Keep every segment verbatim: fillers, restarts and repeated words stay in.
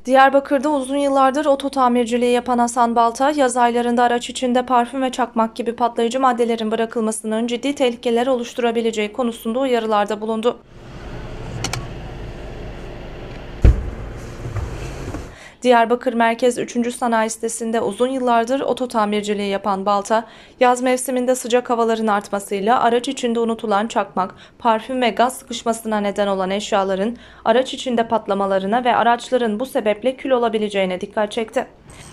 Diyarbakır'da uzun yıllardır oto tamirciliği yapan Hasan Balta, yaz aylarında araç içinde parfüm ve çakmak gibi patlayıcı maddelerin bırakılmasının ciddi tehlikeler oluşturabileceği konusunda uyarılarda bulundu. Diyarbakır Merkez üçüncü Sanayi Sitesi'nde uzun yıllardır oto tamirciliği yapan Balta, yaz mevsiminde sıcak havaların artmasıyla araç içinde unutulan çakmak, parfüm ve gaz sıkışmasına neden olan eşyaların araç içinde patlamalarına ve araçların bu sebeple kül olabileceğine dikkat çekti.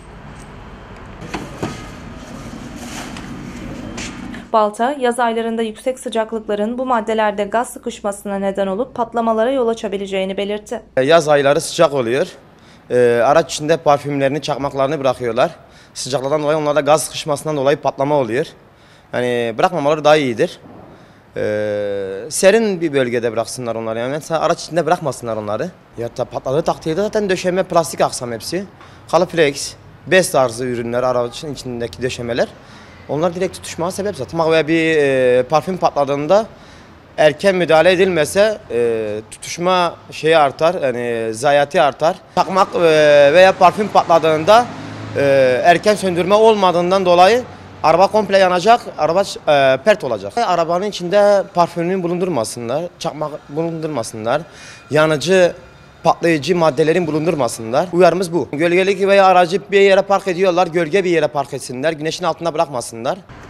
Balta, yaz aylarında yüksek sıcaklıkların bu maddelerde gaz sıkışmasına neden olup patlamalara yol açabileceğini belirtti. Yaz ayları sıcak oluyor. Ee, araç içinde parfümlerini, çakmaklarını bırakıyorlar. Sıcaklıktan dolayı onlarda gaz sıkışmasından dolayı patlama oluyor. Yani bırakmamaları daha iyidir. Ee, serin bir bölgede bıraksınlar onları. Yani mesela araç içinde bırakmasınlar onları. Ya da patladığı takdirde zaten döşeme plastik aksam hepsi. Kalıflex, bez tarzı ürünler, aracın içindeki döşemeler. Onlar direkt tutuşmaya sebep zaten. Veya bir e, parfüm patladığında erken müdahale edilmese e, tutuşma şeyi artar, yani zayiatı artar. Çakmak e, veya parfüm patladığında e, erken söndürme olmadığından dolayı araba komple yanacak, araba e, pert olacak. Arabanın içinde parfümünü bulundurmasınlar, çakmak bulundurmasınlar, yanıcı patlayıcı maddelerin bulundurmasınlar. Uyarımız bu. Gölgelik veya aracı bir yere park ediyorlar, gölge bir yere park etsinler, güneşin altında bırakmasınlar.